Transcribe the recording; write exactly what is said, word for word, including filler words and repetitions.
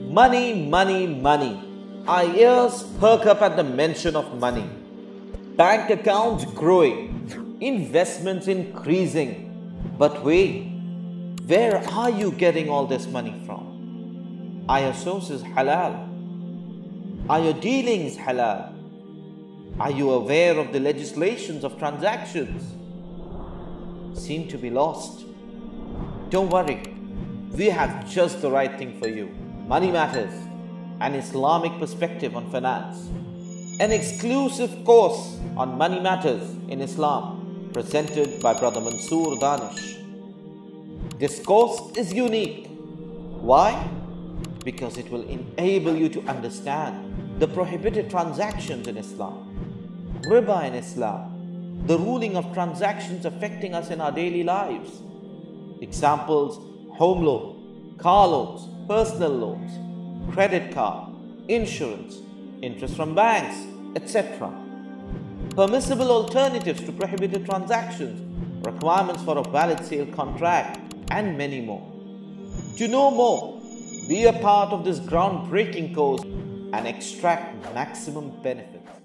Money, money, money. Our ears perk up at the mention of money. Bank accounts growing, investments increasing. But wait, where are you getting all this money from? Are your sources halal? Are your dealings halal? Are you aware of the legislations of transactions? Seem to be lost. Don't worry, we have just the right thing for you. Money Matters, an Islamic perspective on finance. An exclusive course on money matters in Islam, presented by Brother Mansoor Danish. This course is unique. Why? Because it will enable you to understand the prohibited transactions in Islam, riba in Islam, the ruling of transactions affecting us in our daily lives. Examples: home loan, car loans, personal loans, credit card, insurance, interest from banks, et cetera. Permissible alternatives to prohibited transactions, requirements for a valid sale contract, and many more. To know more, be a part of this groundbreaking course and extract maximum benefits.